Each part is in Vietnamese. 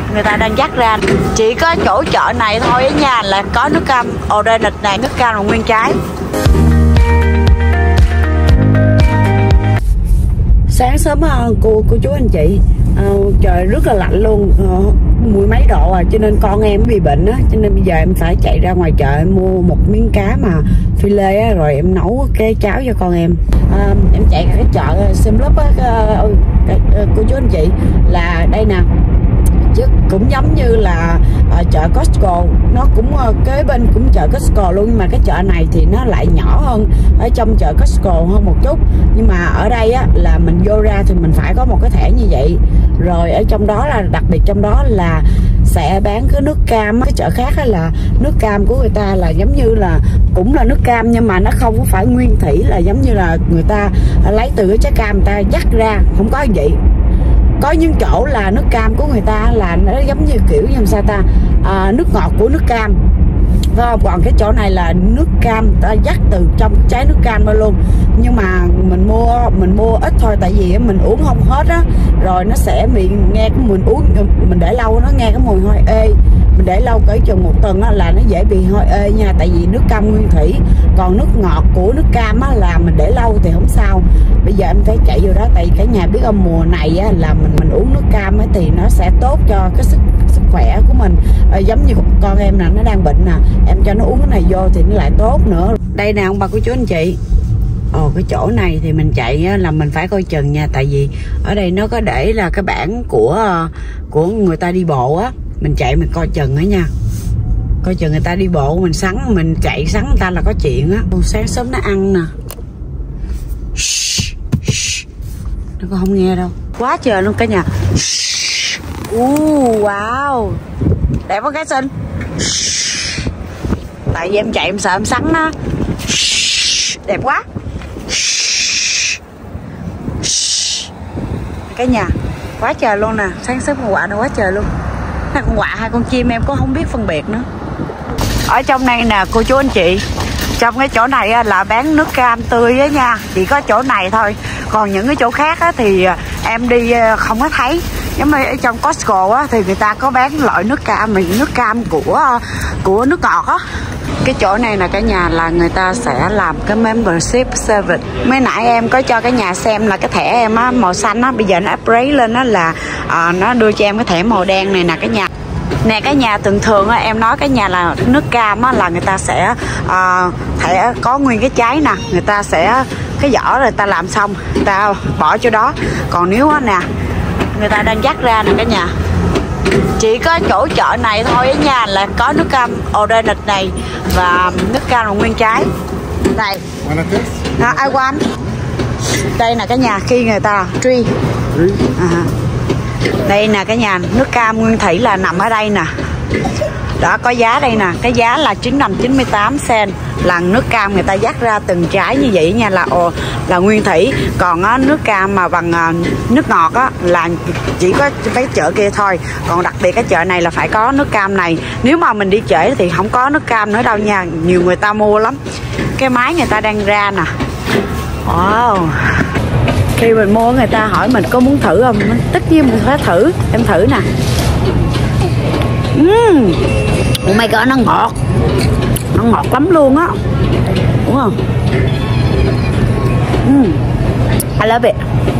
người ta đang dắt ra. Chỉ có chỗ chợ này thôi á nha là có nước cam organic này, nước cam là nguyên trái. Sáng sớm cô chú anh chị, trời rất là lạnh luôn, mười mấy độ cho nên con em bị bệnh á, cho nên bây giờ em phải chạy ra ngoài chợ em mua một miếng cá mà phi lê á, rồi em nấu cái cháo cho con em. Em chạy cái chợ Semlup á, cô chú anh chị, là đây nè, chứ cũng giống như là chợ Costco, nó cũng kế bên cũng chợ Costco luôn, nhưng mà cái chợ này thì nó lại nhỏ hơn ở trong chợ Costco hơn một chút. Nhưng mà ở đây á là mình vô ra thì mình phải có một cái thẻ như vậy. Rồi ở trong đó là đặc biệt trong đó là sẽ bán cái nước cam. Cái chợ khác là nước cam của người ta là giống như là cũng là nước cam, nhưng mà nó không có phải nguyên thủy, là giống như là người ta lấy từ cái trái cam người ta dắt ra, không có vậy. Có những chỗ là nước cam của người ta là nó giống như kiểu như sao ta, nước ngọt của nước cam, phải không? Còn cái chỗ này là nước cam ta dắt từ trong trái nước cam ra luôn. Nhưng mà mình mua ít thôi, tại vì mình uống không hết á, rồi nó sẽ bị nghe cái mùi, uống mình để lâu nó nghe cái mùi hơi ê. Mình để lâu cỡ chừng một tuần á là nó dễ bị hơi ê nha, tại vì nước cam nguyên thủy. Còn nước ngọt của nước cam á là mình để lâu thì không sao. Bây giờ em phải chạy vô đó, tại vì cả nhà biết ở mùa này á là mình uống nước cam á thì nó sẽ tốt cho cái sức khỏe của mình. Giống như con em nè, nó đang bệnh nè, em cho nó uống cái này vô thì nó lại tốt nữa. Đây nè ông bà cô chú anh chị, cái chỗ này thì mình chạy là mình phải coi chừng nha, tại vì ở đây nó có để là cái bảng của người ta đi bộ á, mình chạy mình coi chừng á nha, coi chừng người ta đi bộ, mình chạy sắn người ta là có chuyện á. Sáng sớm nó ăn nè, nó có không nghe đâu, quá trời luôn cả nhà. Wow, đẹp không cái xinh? Tại vì em chạy em sợ em sắn nó, đẹp quá cái nhà, quá trời luôn nè. Sáng sớm con quạ nó quá trời luôn, là con quạ hay con chim em cũng không biết phân biệt nữa. Ở trong này nè cô chú anh chị, trong cái chỗ này là bán nước cam tươi á nha, chỉ có chỗ này thôi. Còn những cái chỗ khác á thì em đi không có thấy. Giống như ở trong Costco á thì người ta có bán loại nước cam, nước cam của nước ngọt á. Cái chỗ này là cả nhà là người ta sẽ làm cái membership service. Mới nãy em có cho cả nhà xem là cái thẻ em á màu xanh á, bây giờ nó upgrade lên á là nó đưa cho em cái thẻ màu đen này nè cả nhà. Nè cả nhà, thường á em nói cả nhà là nước cam á là người ta sẽ thẻ có nguyên cái trái nè, người ta sẽ cái vỏ rồi người ta làm xong người ta bỏ chỗ đó. Còn nếu á nè, người ta đang dắt ra nè cả nhà, chỉ có chỗ chợ này thôi á nha là có nước cam organic này và nước cam là nguyên trái. Này, I want. Đây nè cả nhà, khi người ta tree. Đây nè cả nhà, nước cam nguyên thủy là nằm ở đây nè. Đó, có giá đây nè, cái giá là 9,98 cent là nước cam người ta dắt ra từng trái như vậy nha, là nguyên thủy. Còn nước cam mà bằng nước ngọt á là chỉ có cái chợ kia thôi. Còn đặc biệt cái chợ này là phải có nước cam này. Nếu mà mình đi trễ thì không có nước cam nữa đâu nha, nhiều người ta mua lắm. Cái máy người ta đang ra nè. Wow. Khi mình mua người ta hỏi mình có muốn thử không, tất nhiên mình phải thử. Em thử nè. Oh my god, nó ngọt lắm luôn á, đúng không? I love it.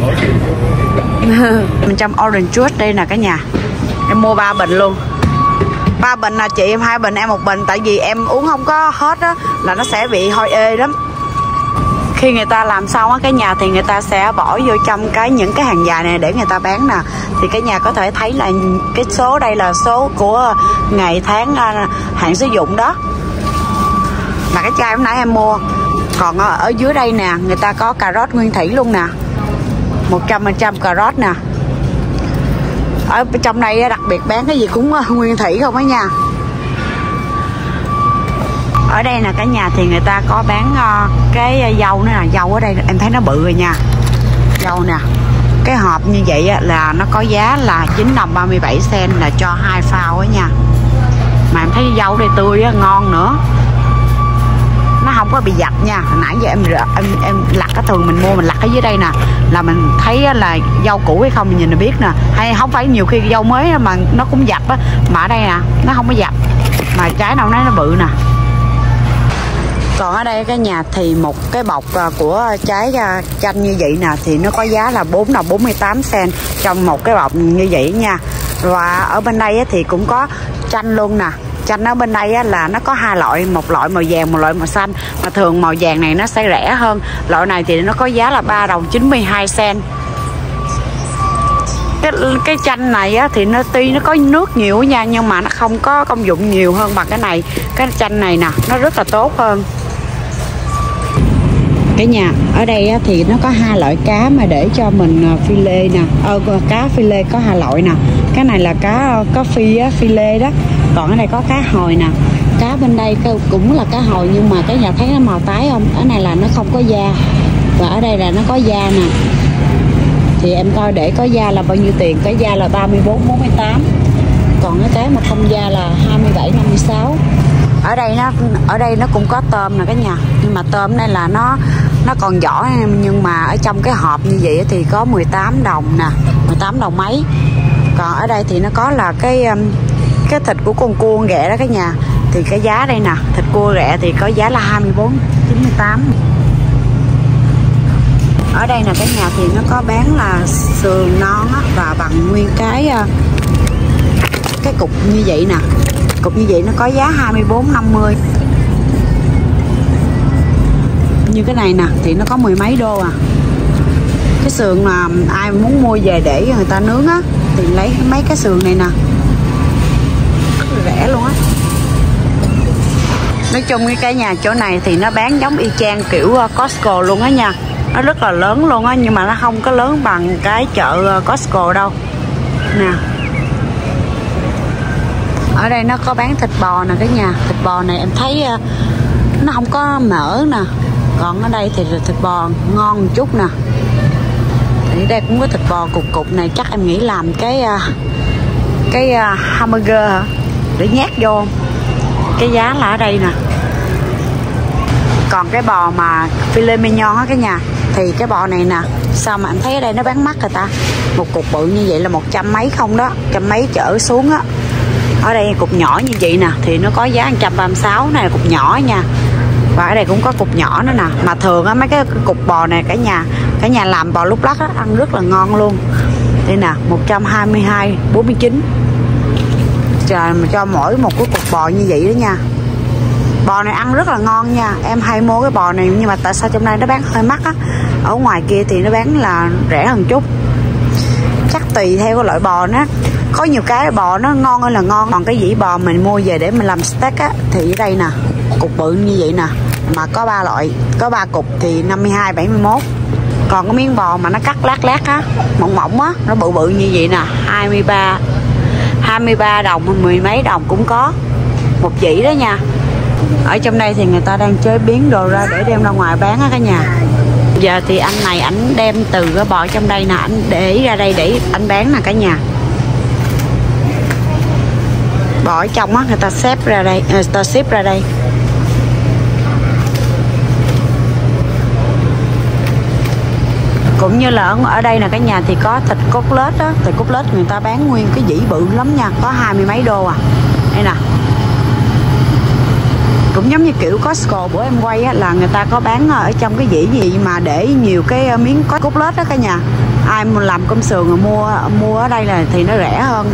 Mình trong orange juice đây nè cả nhà, em mua 3 bình luôn. 3 bình là chị em 2 bình em 1 bình, tại vì em uống không có hết á là nó sẽ bị hôi ê lắm. Khi người ta làm xong á cái nhà thì người ta sẽ bỏ vô trong những cái hàng dài này để người ta bán nè. Thì cái nhà có thể thấy là cái số đây là số của ngày tháng hạn sử dụng đó, là cái chai hôm nãy em mua. Còn ở dưới đây nè, người ta có cà rốt nguyên thủy luôn nè, 100% cà rốt nè. Ở trong đây đặc biệt bán cái gì cũng nguyên thủy không á nha. Ở đây nè cả nhà thì người ta có bán cái dâu nữa nè. Dâu ở đây em thấy nó bự rồi nha. Dâu nè, cái hộp như vậy là nó có giá là 9,37 cent là cho 2 phao á nha. Mà em thấy dâu đây tươi á, ngon nữa. nó không có bị dập nha. Hồi nãy giờ em lặt cái thường mình mua mình lặt ở dưới đây nè là mình thấy là rau củ hay không mình nhìn là biết nè, hay không phải nhiều khi rau mới mà nó cũng dập á, mà ở đây nè nó không có dập mà trái nào nó bự nè. Còn ở đây cái nhà thì một cái bọc của trái chanh như vậy nè thì nó có giá là 4 đồng 48 cent trong một cái bọc như vậy nha. Và ở bên đây thì cũng có chanh luôn nè. Chanh ở bên đây là nó có hai loại, một loại màu vàng, một loại màu xanh. Mà thường màu vàng này nó sẽ rẻ hơn. Loại này thì nó có giá là 3 đồng 92 cent. Cái chanh này thì nó tuy nó có nước nhiều nha, nhưng mà nó không có công dụng nhiều hơn bằng cái này. Cái chanh này nè nó rất là tốt hơn. Cái nhà ở đây thì nó có hai loại cá mà để cho mình phi lê nè. Cá phi lê có hai loại nè. Cái này là cá có phi lê đó. Còn ở đây có cá hồi nè. Cá bên đây cũng là cá hồi nhưng mà cái nhà thấy nó màu tái không? Cái này là nó không có da. Và ở đây là nó có da nè. Thì em coi để có da là bao nhiêu tiền? Cái da là 34,48. Còn cái mà không da là 27,56. Ở đây nó cũng có tôm nè cả nhà, nhưng mà tôm này là nó còn vỏ, nhưng mà ở trong cái hộp như vậy thì có 18 đồng nè, 18 đồng mấy. Còn ở đây thì nó có là cái thịt của con cua ghẹ đó cả nhà, thì cái giá đây nè, thịt cua ghẹ thì có giá là 24,98. Ở đây là cái nhà thì nó có bán là sườn non á, và bằng nguyên cái cục như vậy nè. Cục như vậy nó có giá 24,50. Như cái này nè thì nó có mười mấy đô à. Cái sườn mà ai muốn mua về để người ta nướng á thì lấy mấy cái sườn này nè, rất là rẻ luôn á. Nói chung cái nhà chỗ này thì nó bán giống y chang kiểu Costco luôn á nha. Nó rất là lớn luôn á, nhưng mà nó không có lớn bằng cái chợ Costco đâu nè. Ở đây nó có bán thịt bò nè cả nhà. Thịt bò này em thấy nó không có mỡ nè. Còn ở đây thì thịt bò ngon một chút nè. Thì đây cũng có thịt bò cục này, chắc em nghĩ làm cái hamburger hả? Để nhét vô. Cái giá là ở đây nè. Còn cái bò mà filet mignon á cả nhà, thì cái bò này nè, sao mà em thấy ở đây nó bán mắc rồi ta? Một cục bự như vậy là 100 mấy không đó, 100 mấy trở xuống á. Ở đây cục nhỏ như vậy nè thì nó có giá 136, này là cục nhỏ nha. Và ở đây cũng có cục nhỏ nữa nè. Mà thường á mấy cái cục bò này cả nhà làm bò lúc lắc á, ăn rất là ngon luôn. Đây nè, 122,49. Trời, mà cho mỗi một cái cục bò như vậy đó nha. Bò này ăn rất là ngon nha. Em hay mua cái bò này, nhưng mà tại sao trong đây nó bán hơi mắc á. Ở ngoài kia thì nó bán là rẻ hơn chút. Chắc tùy theo cái loại bò nó. Có nhiều cái bò nó ngon hơn là ngon. Còn cái dĩ bò mình mua về để mình làm steak á, thì ở đây nè, cục bự như vậy nè, mà có 3 loại, có 3 cục thì 52,71. Còn cái miếng bò mà nó cắt lát á, mỏng mỏng á, nó bự như vậy nè, 23 đồng, mười mấy đồng cũng có một dĩ đó nha. Ở trong đây thì người ta đang chế biến đồ ra để đem ra ngoài bán á cả nhà. Giờ thì anh này ảnh đem từ cái bò trong đây nè, ảnh để ra đây để anh bán nè cả nhà. Bò ở trong á, người ta xếp ra đây, Cũng như là ở đây là cả nhà thì có thịt cốt lết á. Thịt cốt lết người ta bán nguyên cái dĩ bự lắm nha, có 20 mấy đô à. Đây nè. Cũng giống như kiểu Costco bữa em quay á, là người ta có bán ở trong cái dĩ gì mà để nhiều cái miếng cốt lết đó cả nhà. Ai muốn làm cơm sườn rồi mua ở đây là thì nó rẻ hơn.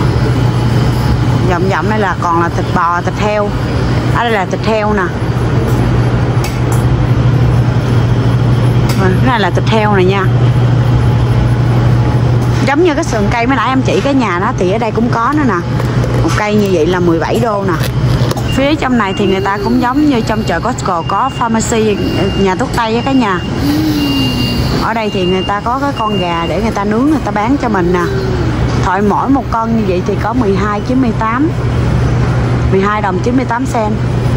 Dòng đây là còn là thịt bò, thịt heo. Ở đây là thịt heo nè. Cái này là thịt heo này nha. Giống như cái sườn cây mới nãy em chỉ cái nhà đó thì ở đây cũng có nữa nè. Một cây như vậy là 17 đô nè. Phía trong này thì người ta cũng giống như trong chợ Costco, có pharmacy, nhà thuốc tây á cả nhà. Ở đây thì người ta có cái con gà để người ta nướng, người ta bán cho mình nè. Thoại mỗi một con như vậy thì có 12,98, 12 đồng 98 cent.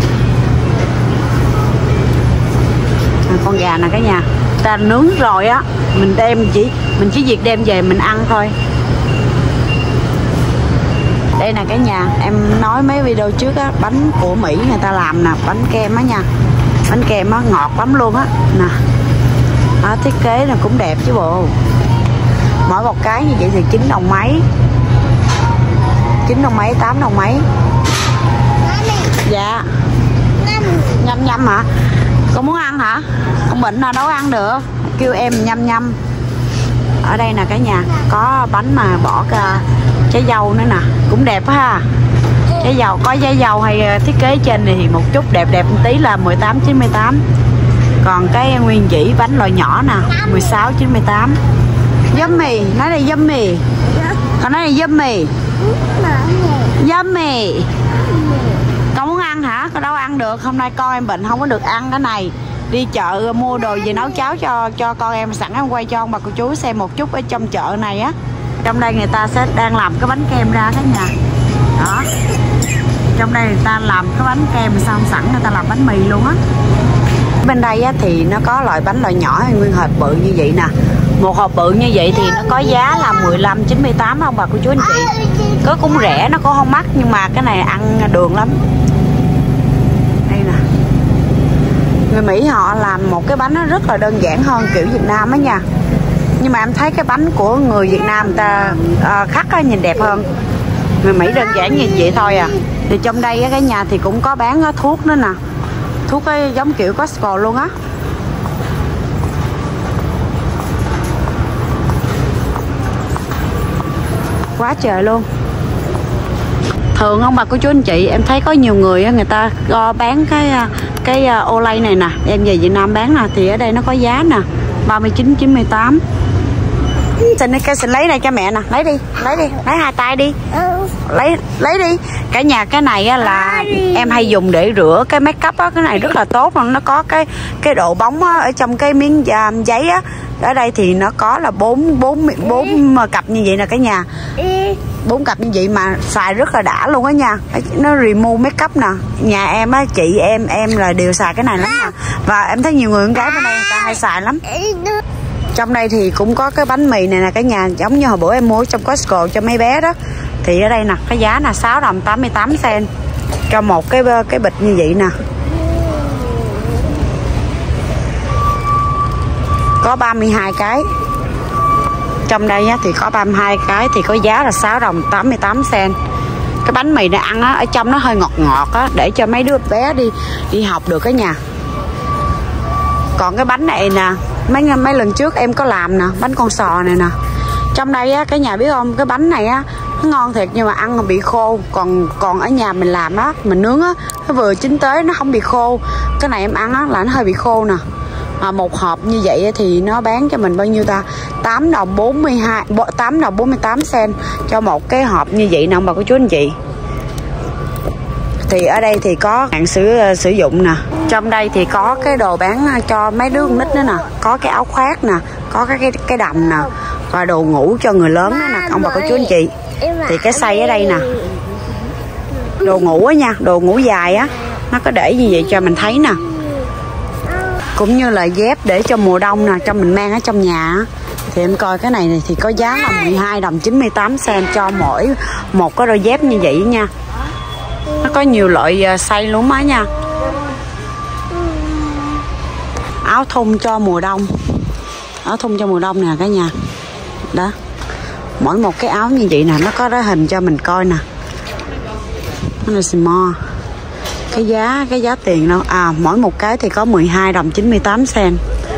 Con gà nè cả nhà, ta nướng rồi á, mình chỉ việc đem về mình ăn thôi. Đây nè cả nhà, em nói mấy video trước á, bánh của Mỹ người ta làm nè, bánh kem á nha. Bánh kem á ngọt lắm luôn á nè. Đó, thiết kế là cũng đẹp chứ bộ. Mỗi một cái như vậy thì 9 đồng mấy. 9 đồng mấy, 8 đồng mấy. Dạ. Nhâm nhâm hả? Con muốn ăn hả? Con bệnh là đâu ăn được. Kêu em nhâm nhâm. Ở đây nè cả nhà, có bánh mà bỏ trái dâu nữa nè, cũng đẹp quá ha. Trái dâu, có trái dâu hay thiết kế trên này thì một chút đẹp đẹp một tí là 18,98. Còn cái nguyên chỉ bánh loại nhỏ nè 16,98. Yummy, nói đây yummy. Còn nói đây yummy. Yummy. Con muốn ăn hả? Con đâu ăn được. Hôm nay con em bệnh không có được ăn cái này. Đi chợ mua đồ về nấu cháo cho con em. Sẵn em quay cho ông bà cô chú xem một chút ở trong chợ này á. Trong đây người ta sẽ đang làm cái bánh kem ra cả nhà. Đó. Trong đây người ta làm cái bánh kem xong sẵn người ta làm bánh mì luôn á. Bên đây á, thì nó có loại bánh loại nhỏ hay nguyên hộp bự như vậy nè. Một hộp bự như vậy thì nó có giá là 15,98 ông bà cô chú anh chị. Có cũng rẻ, nó cũng không mắc, nhưng mà cái này ăn đường lắm. Đây nè. Người Mỹ họ làm một cái bánh nó rất là đơn giản hơn kiểu Việt Nam á nha. Nhưng mà em thấy cái bánh của người Việt Nam người ta khắc á, nhìn đẹp hơn. Người Mỹ đơn giản như vậy thôi à. Thì trong đây á, cái nhà thì cũng có bán thuốc nữa nè. Thuốc ấy, giống kiểu Costco luôn á. Quá trời luôn. Thường ông bà cô chú anh chị em thấy có nhiều người người ta bán cái ô lay này nè, em về Việt Nam bán nè, thì ở đây nó có giá nè 39,98. Xin lấy đây cho mẹ nè, lấy đi, lấy hai tay đi, lấy đi. Cả nhà cái này á, là em hay dùng để rửa cái make up á, cái này rất là tốt, nó có cái độ bóng á, ở trong cái miếng giấy á. Ở đây thì nó có là 4 cặp như vậy nè cả nhà. 4 cặp như vậy mà xài rất là đã luôn á nha. Nó remove make up nè. Nhà em á, chị em là đều xài cái này lắm nè. Và em thấy nhiều người con gái bên đây người ta hay xài lắm. Trong đây thì cũng có cái bánh mì này nè cả nhà, giống như hồi bữa em mua trong Costco cho mấy bé đó. Thì ở đây nè, cái giá là 6 đồng 88 cent cho một cái bịch như vậy nè. Có 32 cái. Trong đây á, thì có 32 cái thì có giá là 6 đồng 88 cent. Cái bánh mì này ăn á, ở trong nó hơi ngọt ngọt á, để cho mấy đứa bé đi học được cả nhà. Còn cái bánh này nè, mấy lần trước em có làm nè, bánh con sò này nè. Trong đây á, cả nhà biết không, cái bánh này á nó ngon thiệt nhưng mà ăn bị khô. Còn ở nhà mình làm á, mình nướng á, nó vừa chín tới nó không bị khô. Cái này em ăn á là nó hơi bị khô nè. Một hộp như vậy thì nó bán cho mình bao nhiêu ta? 8 đồng 48 cent cho một cái hộp như vậy nè ông bà cô chú anh chị. Thì ở đây thì có hạn sử dụng nè. Trong đây thì có cái đồ bán cho mấy đứa con nít nữa nè. Có cái áo khoác nè, có cái đầm nè, và đồ ngủ cho người lớn nữa nè ông bà cô chú anh chị. Thì cái size ở đây nè, đồ ngủ á nha, đồ ngủ dài á, nó có để như vậy cho mình thấy nè. Cũng như là dép để cho mùa đông nè, cho mình mang ở trong nhà. Thì em coi cái này thì có giá là 12 đồng 98 cent cho mỗi một cái đôi dép như vậy nha. Nó có nhiều loại size luôn á nha. Áo thun cho mùa đông. Áo thun cho mùa đông nè cả nhà. Đó. Mỗi một cái áo như vậy nè, nó có cái hình cho mình coi nè. Nó là small. Cái giá tiền đâu. Mỗi một cái thì có 12 đồng 98 cent.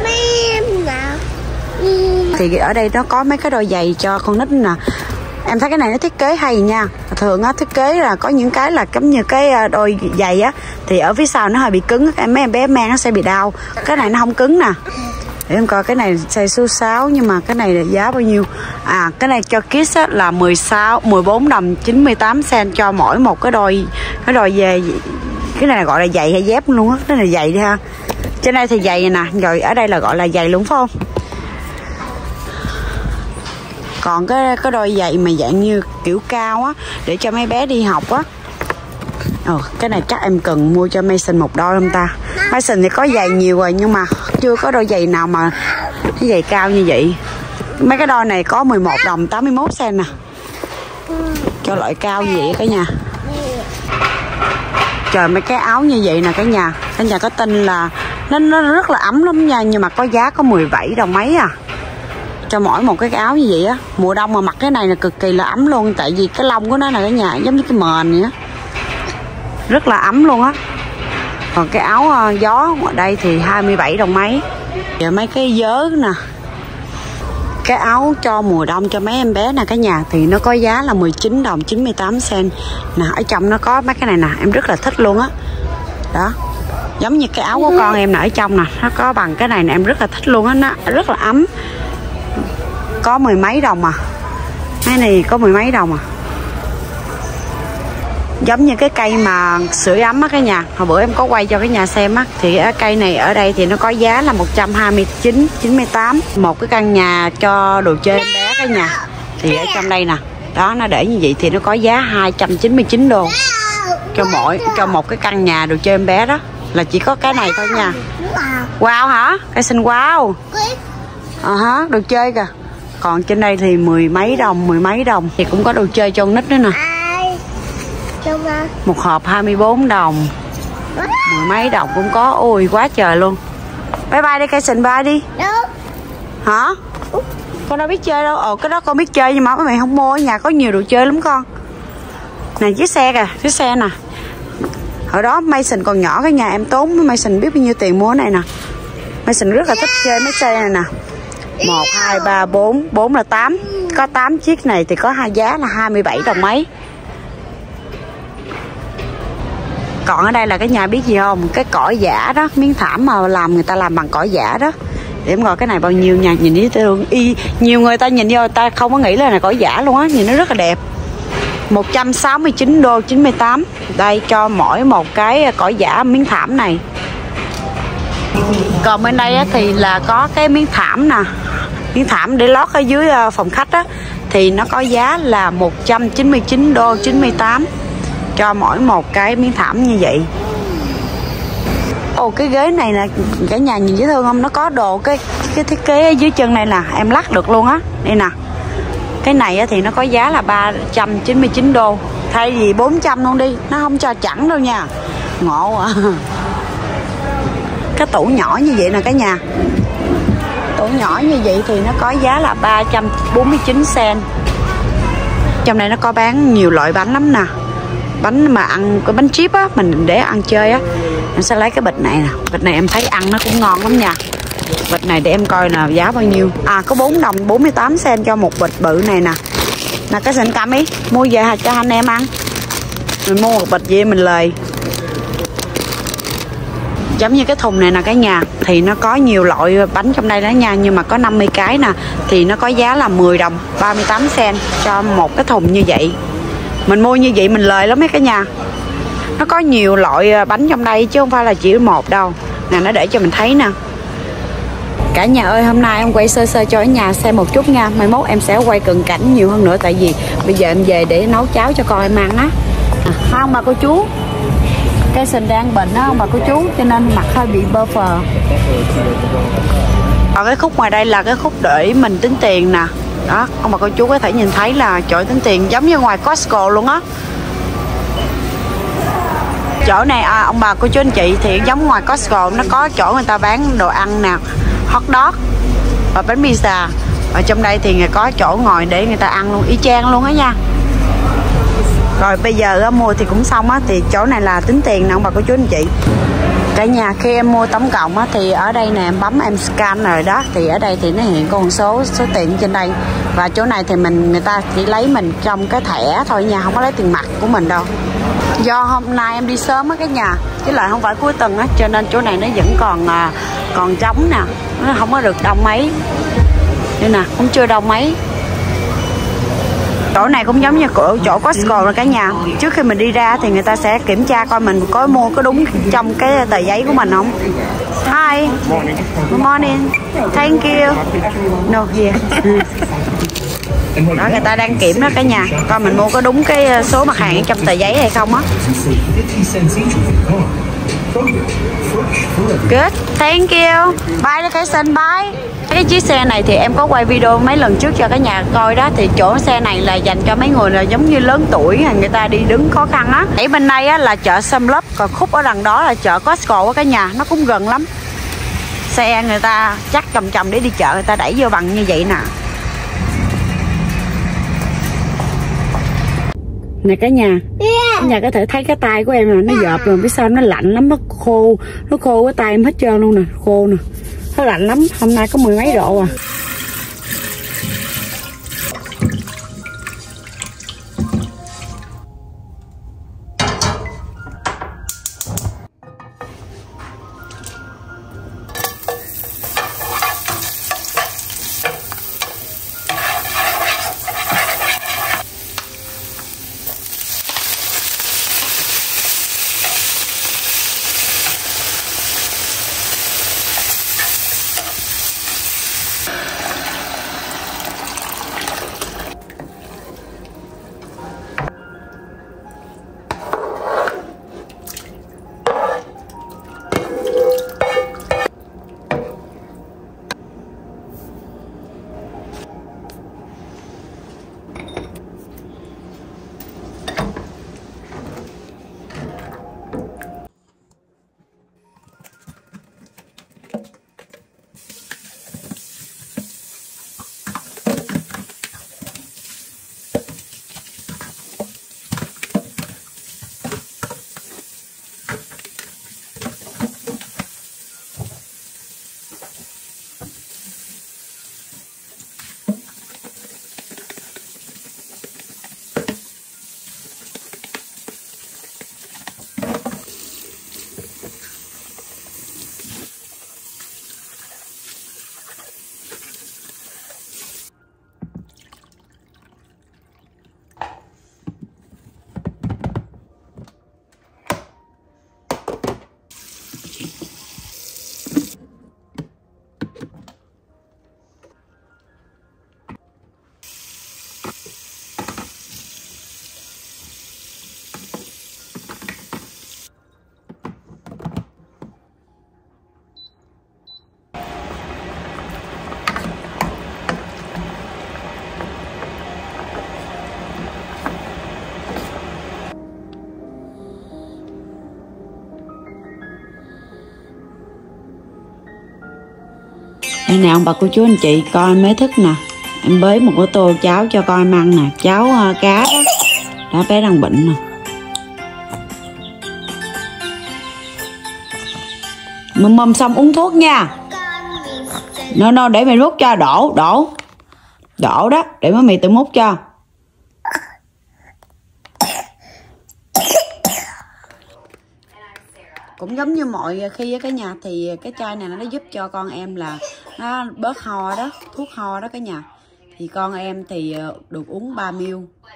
Thì ở đây nó có mấy cái đôi giày cho con nít nè. Em thấy cái này nó thiết kế hay nha. Thường á, thiết kế là có những cái là giống như cái đôi giày á, thì ở phía sau nó hơi bị cứng, mấy em bé mang nó sẽ bị đau. Cái này nó không cứng nè. Để em coi cái này size số 6, nhưng mà cái này là giá bao nhiêu? Cái này cho kids á, là 14 đồng 98 cent cho mỗi một cái đôi về. Cái này là gọi là giày hay dép luôn á. Cái này là giày đi ha. Trên đây thì giày nè, rồi ở đây là gọi là giày luôn phải không? Còn cái đôi giày mà dạng như kiểu cao á, để cho mấy bé đi học á. Cái này chắc em cần mua cho Mason một đôi không ta? Mason thì có giày nhiều rồi nhưng mà chưa có đôi giày nào mà cái giày cao như vậy. Mấy cái đôi này có 11 đồng 81 cent nè. Cho loại cao như vậy cả nhà. Trời, mấy cái áo như vậy nè cả nhà. cả nhà có tin là nó rất là ấm lắm nha, nhưng mà có giá có 17 đồng mấy à, cho mỗi một cái áo như vậy á. Mùa đông mà mặc cái này là cực kỳ là ấm luôn, tại vì cái lông của nó là cả nhà giống như cái mền vậy á, rất là ấm luôn á. Còn cái áo gió ở đây thì 27 đồng mấy. Giờ mấy cái vớ nè, cái áo cho mùa đông cho mấy em bé nè cả nhà, thì nó có giá là 19 đồng 98 cent nè. Ở trong nó có mấy cái này nè, em rất là thích luôn á. Đó, giống như cái áo của con em nè, ở trong nè nó có bằng cái này nè, em rất là thích luôn á, nó rất là ấm. Có mười mấy đồng à, cái này có mười mấy đồng à. Giống như cái cây mà sưởi ấm á cả nhà, hồi bữa em có quay cho cái nhà xem á, thì cái cây này ở đây thì nó có giá là 129,98. Một cái căn nhà cho đồ chơi em bé cả nhà, thì ở trong đây nè, đó nó để như vậy thì nó có giá 299 đô cho một cái căn nhà đồ chơi em bé. Đó là chỉ có cái này thôi nha. Wow hả? Cây xinh wow. Hả, đồ chơi kìa. Còn trên đây thì mười mấy đồng thì cũng có đồ chơi cho con nít nữa nè. Một hộp 24 đồng, mười mấy đồng cũng có. Ôi quá trời luôn. Bye bye đi cây xình, bye đi. Hả? Con đâu biết chơi đâu. Cái đó con biết chơi nhưng mà mấy mày không mua, ở nhà có nhiều đồ chơi lắm con. Này chiếc xe kìa, chiếc xe nè. Hồi đó Mason còn nhỏ cái nhà em tốn với Mason biết bao nhiêu tiền mua cái này nè. Mason rất là thích chơi mấy xe này nè. 1, 2, 3, 4, 4 là 8. Có 8 chiếc này thì có giá là 27 đồng mấy. Còn ở đây là cái nhà biết gì không? Cái cỏ giả đó, miếng thảm mà người ta làm bằng cỏ giả đó. Để em coi cái này bao nhiêu nha, nhìn đi thường y nhiều người ta nhìn vô ta không có nghĩ là cỏ giả luôn á, nhìn nó rất là đẹp. 169 đô 98. Đây cho mỗi một cái cỏ giả miếng thảm này. Còn bên đây á, thì là có cái miếng thảm nè, miếng thảm để lót ở dưới phòng khách á, thì nó có giá là 199 đô 98 cho mỗi một cái miếng thảm như vậy. Ồ, cái ghế này là cả nhà nhìn dễ thương không? Nó có đồ cái thiết kế ở dưới chân này nè, em lắc được luôn á. Đây nè, cái này á, thì nó có giá là 399 đô, thay vì 400 luôn đi, nó không cho chẵn đâu nha, ngộ à. Cái tủ nhỏ như vậy nè cả nhà, tủ nhỏ như vậy thì nó có giá là 349 cent. Trong này nó có bán nhiều loại bánh lắm nè, bánh mà ăn cái bánh chip á, mình để ăn chơi á. Em sẽ lấy cái bịch này nè, bịch này em thấy ăn nó cũng ngon lắm nha. Bịch này để em coi là giá bao nhiêu. Có 4 đồng 48 cent cho một bịch bự này nè. Nè cái xịn cầm ý, mua về cho anh em ăn. Mình mua một bịch gì mình lời. Giống như cái thùng này nè cả nhà, thì nó có nhiều loại bánh trong đây đó nha, nhưng mà có 50 cái nè, thì nó có giá là 10 đồng 38 cent cho một cái thùng như vậy. Mình mua như vậy mình lời lắm mấy cả nhà. Nó có nhiều loại bánh trong đây chứ không phải là chỉ một đâu. Nè nó để cho mình thấy nè. Cả nhà ơi, hôm nay em quay sơ sơ cho ở nhà xem một chút nha. Mai mốt em sẽ quay cận cảnh nhiều hơn nữa, tại vì bây giờ em về để nấu cháo cho con em ăn á. Không bà cô chú, cái sình đang bệnh đó ông bà cô chú, cho nên mặt hơi bị bơ phờ. Còn cái khúc ngoài đây là cái khúc để mình tính tiền nè. Đó, ông bà cô chú có thể nhìn thấy là chỗ tính tiền giống như ngoài Costco luôn á. Chỗ này ông bà cô chú anh chị thì giống ngoài Costco, nó có chỗ người ta bán đồ ăn nè, hot dog và bánh pizza. Ở trong đây thì có chỗ ngồi để người ta ăn luôn, y chang luôn á nha. Rồi bây giờ mua thì cũng xong á, thì chỗ này là tính tiền nè ông bà cô chú anh chị. Cả nhà khi em mua tổng cộng á, thì ở đây nè em bấm em scan rồi đó, thì ở đây thì nó hiện con số tiền trên đây. Và chỗ này thì người ta chỉ lấy mình trong cái thẻ thôi nha, không có lấy tiền mặt của mình đâu. Do hôm nay em đi sớm á cả nhà, chứ lại không phải cuối tuần á, cho nên chỗ này nó vẫn còn trống nè, nó không có được đông mấy. Đây nè, cũng chưa đông mấy. Chỗ này cũng giống như chỗ Costco rồi cả nhà. Trước khi mình đi ra thì người ta sẽ kiểm tra coi mình có mua có đúng trong cái tờ giấy của mình không. Hi, good morning, thank you. No, here. Đó, người ta đang kiểm đó cả nhà, coi mình mua có đúng cái số mặt hàng ở trong tờ giấy hay không á. Good, thank you. Bye đi cái xinh, bye. Cái chiếc xe này thì em có quay video mấy lần trước cho cả nhà coi đó. Thì chỗ xe này là dành cho mấy người là giống như lớn tuổi, người ta đi đứng khó khăn á. Ở bên đây á là chợ Sâm Lấp, còn khúc ở đằng đó là chợ Costco á cả nhà, nó cũng gần lắm. Xe người ta chắc chồng để đi chợ, người ta đẩy vô bằng như vậy nè. Nè cả nhà, cả nhà có thể thấy cái tay của em là nó dợp rồi, biết sao nó lạnh lắm, nó khô cái tay em hết trơn luôn nè, khô nè, nó lạnh lắm. Hôm nay có 10 mấy độ à. Đây nè ông bà cô chú anh chị, coi mới thức nè. Em bới một cái tô cháo cho con em ăn nè, cháo cá đó. Đó bé đang bệnh nè. Mầm xong uống thuốc nha. Nó để mày múc cho, đổ đó, để mày tự múc cho. Cũng giống như mọi khi ở cái nhà thì cái chai này nó giúp cho con em là nó bớt ho đó, thuốc ho đó cả nhà. Thì con em thì được uống 3 ml.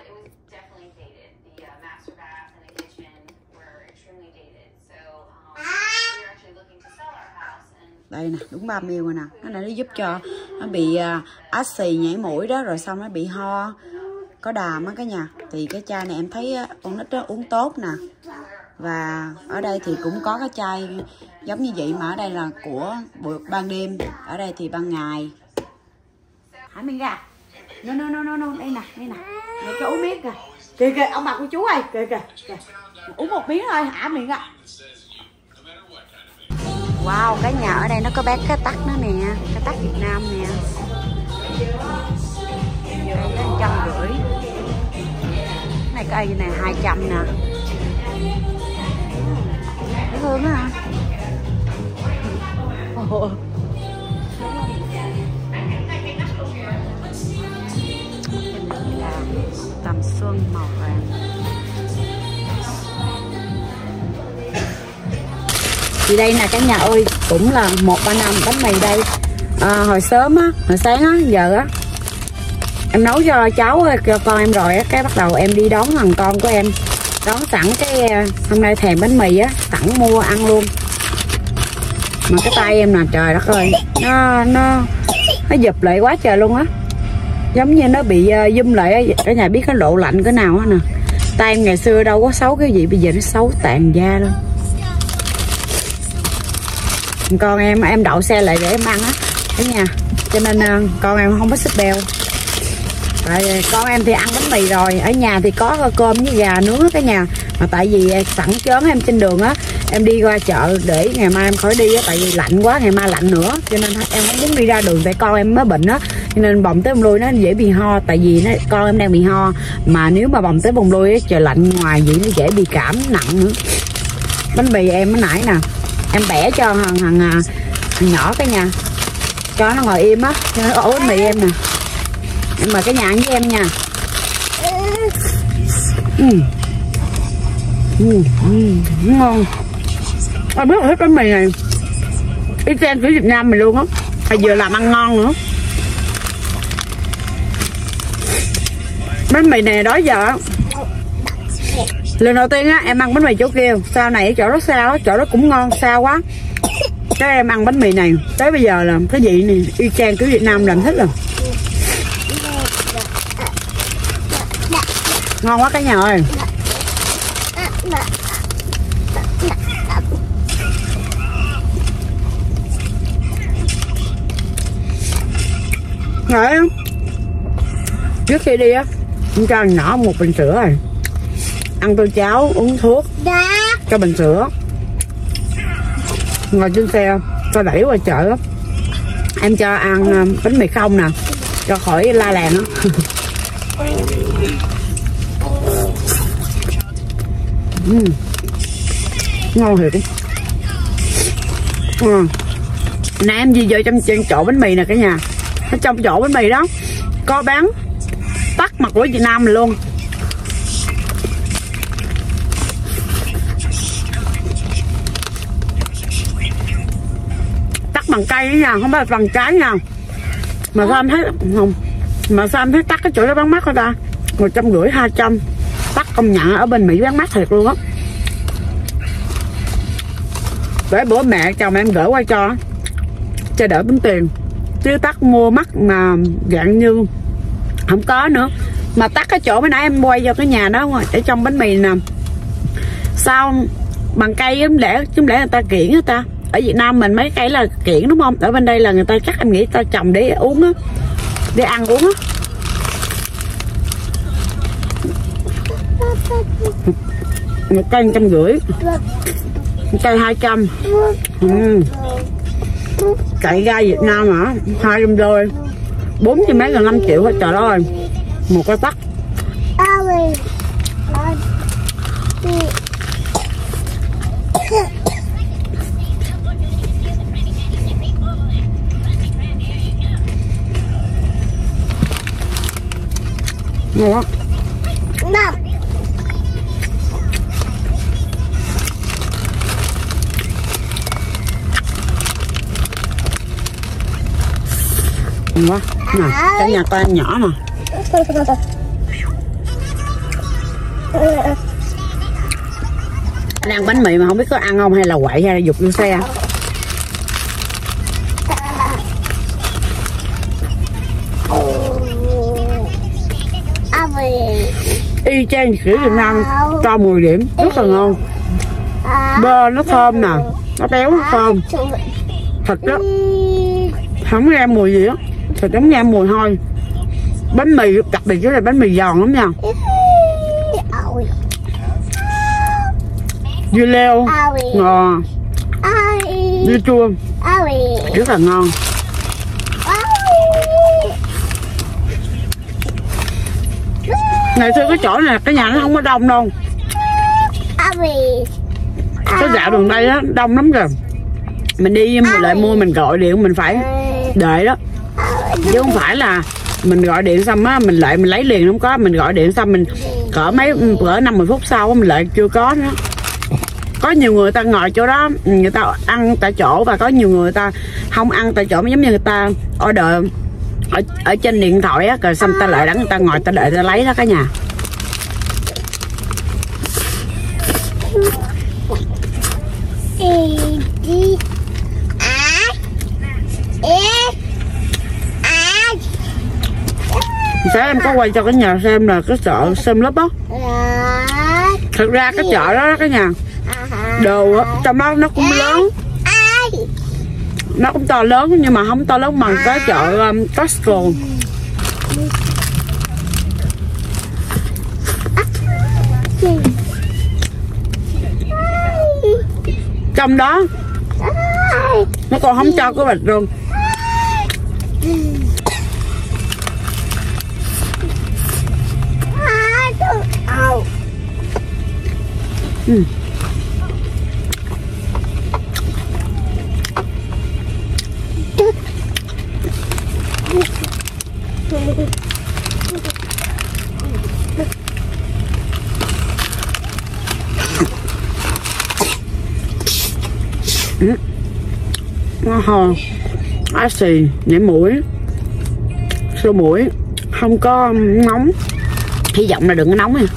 Đây nè, đúng 3 ml rồi nè. Cái này nó giúp cho nó bị át xì nhảy mũi đó, rồi xong nó bị ho có đàm á cả nhà. Thì cái chai này em thấy con nít đó uống tốt nè. Và ở đây thì cũng có cái chai giống như vậy, mà ở đây là của ban đêm, ở đây thì ban ngày. Hả miếng gà? No, đây nè, mày cho uống miếng kìa. Kìa, ông bà cô chú ơi, kìa. Uống một miếng thôi, hả miệng à. Wow, cái nhà ở đây nó có bán cái tắc nữa nè, cái tắc Việt Nam nè. Đây có 150. Cái này cây này 200 nè. Dễ thương á hả? Là tầm xuân màu vàng. Thì đây nè cả nhà ơi, cũng là 135 bánh mì đây. Hồi sớm á, hồi sáng á, giờ á em nấu cho cháu, cho con em rồi á, cái bắt đầu em đi đón thằng con của em, đón sẵn cái hôm nay thèm bánh mì á, sẵn mua ăn luôn. Mà cái tay em nè, trời đất ơi, nó giật lại quá trời luôn á, giống như nó bị zoom lại á. Cả nhà biết cái độ lạnh cỡ nào á nè. Tay em ngày xưa đâu có xấu cái gì, bây giờ nó xấu tàn da luôn. Con em đậu xe lại để em ăn á cả nhà, cho nên con em không có xích beo. Tại con em thì ăn bánh mì rồi, ở nhà thì có cơm với gà nướng ở cái nhà. Mà tại vì sẵn chớn em trên đường á, em đi qua chợ để ngày mai em khỏi đi á, tại vì lạnh quá, ngày mai lạnh nữa, cho nên em không muốn đi ra đường, tại con em mới bệnh á, cho nên bồng tới bông lui nó dễ bị ho, tại vì con em đang bị ho, mà nếu mà bồng tới bông lui á, trời lạnh ngoài vậy nó dễ bị cảm nặng nữa. Bánh mì em mới nãy nè, em bẻ cho thằng nhỏ cái nhà, cho nó ngồi im á, cho nó ổ bánh mì em nè. Em mời cái nhà ăn với em nha. Ngon. Em rất là thích bánh mì này, y chang kiểu Việt Nam mình luôn á, vừa làm ăn ngon nữa. Bánh mì này đó giờ lần đầu tiên á em ăn bánh mì chỗ kia, sau này chỗ đó sao á, chỗ đó cũng ngon sao quá, cái em ăn bánh mì này tới bây giờ là cái vị này y chang kiểu Việt Nam làm thích rồi. Ngon quá cả nhà ơi. Rồi trước khi đi á em cho nhỏ một bình sữa rồi, ăn tô cháo uống thuốc, cho bình sữa, ngồi trên xe cho đẩy qua chợ á, em cho ăn bánh mì không nè, cho khỏi la làng á. Ngon thiệt. Nè em đi vô trong chỗ bánh mì nè cả nhà, ở trong chỗ bánh mì đó có bán tắc mặt của Việt Nam mình luôn. Tắc bằng cây nha, không phải bằng trái nha. Mà sao em thấy không? Mà sao em thấy tắc cái chỗ đó bán mắc hả ta? 150 200. Tắc công nhận ở bên Mỹ bán mắc thiệt luôn á. Để bữa mẹ chồng em gửi qua cho đỡ tốn tiền, chứ tắc mua mắc mà dạng như không có nữa. Mà tắc cái chỗ mới nãy em quay vô cái nhà đó ở trong bánh mì nè, sao bằng cây chứ lẽ người ta kiển người ta. Ở Việt Nam mình mấy cây là kiển đúng không, ở bên đây là người ta chắc em nghĩ người ta trồng để uống á, để ăn uống á. Một cây 150, một cây 200. Chạy ra Việt Nam hả, 200 đôi, 40 mấy gần 5 triệu hết trời ơi, một cái tắc. Ngon quá. Quá nè, cái nhà con nhỏ mà. Anh ăn bánh mì mà không biết có ăn không hay là quậy hay là dục vô xe. Y chang kiểu Việt Nam, cho 10 điểm, rất là ngon. Bơ nó thơm nè, nó béo nó thơm, thịt đó không ra mùi gì á, thịt giống ra mùi thôi. Bánh mì đặc biệt chứ là bánh mì giòn lắm nha, dưa leo ngò, dưa chua, rất là ngon. Ngày xưa cái chỗ này cái nhà nó không có đông đâu, cái dạo đường đây á đông lắm rồi. Mình đi lại mua mình gọi điện mình phải đợi đó, chứ không phải là mình gọi điện xong á mình lấy liền, không có. Mình gọi điện xong mình cỡ 50 phút sau mình lại chưa có nữa. Có nhiều người ta ngồi chỗ đó người ta ăn tại chỗ, và có nhiều người ta không ăn tại chỗ, giống như người ta order ở trên điện thoại á, rồi xong ta lại đắng người ta ngồi ta đợi ta lấy đó cả nhà. Sáng em có quay cho cái nhà xem là cái chợ xem lớp đó. Thực ra cái chợ đó cái nhà đồ trong đó nó cũng lớn, Nó cũng to lớn nhưng mà không to lớn bằng cái chợ Costco. Trong đó nó còn không cho cái bịch luôn. Ho, á xì, nhảy mũi, sổ mũi, không có nóng, hy vọng là đừng có nóng nha.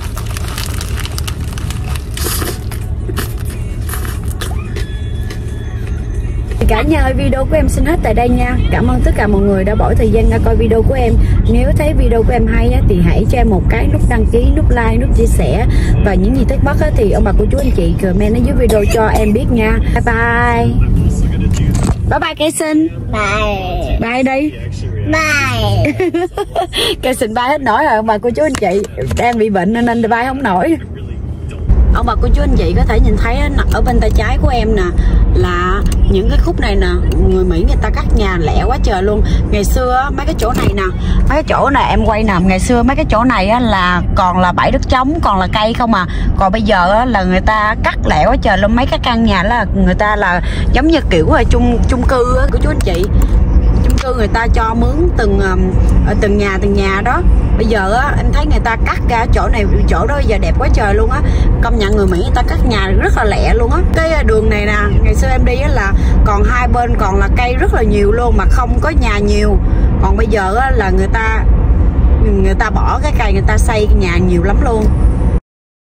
Cả nhà ơi, video của em xin hết tại đây nha. Cảm ơn tất cả mọi người đã bỏ thời gian ra coi video của em. Nếu thấy video của em hay á, thì hãy cho em một cái nút đăng ký, nút like, nút chia sẻ. Và những gì thắc mắc á, thì ông bà cô chú anh chị comment ở dưới video cho em biết nha. Bye bye. Bye bye cây xinh. Bye. Bye đi. Bye. Cây xinh bye hết nổi rồi. Ông bà cô chú anh chị đang bị bệnh nên bye không nổi. Ông bà cô chú anh chị có thể nhìn thấy ở bên tay trái của em nè, là những cái khúc này nè, người Mỹ người ta cắt nhà lẻ quá trời luôn. Ngày xưa mấy cái chỗ này nè, mấy cái chỗ này em quay nè, ngày xưa mấy cái chỗ này á, là còn là bãi đất trống, còn là cây không à. Còn bây giờ á, là người ta cắt lẻ quá trời luôn. Mấy cái căn nhà là người ta là giống như kiểu là chung cư á, của chú anh chị. Chung cư người ta cho mướn từng nhà đó. Bây giờ á, em thấy người ta cắt ra chỗ này chỗ đó giờ đẹp quá trời luôn á. Công nhận người Mỹ người ta cắt nhà rất là lẹ luôn á. Cái đường này nè, ngày xưa em đi á, là còn hai bên còn là cây rất là nhiều luôn mà không có nhà nhiều. Còn bây giờ á, là người ta bỏ cái cây, người ta xây nhà nhiều lắm luôn.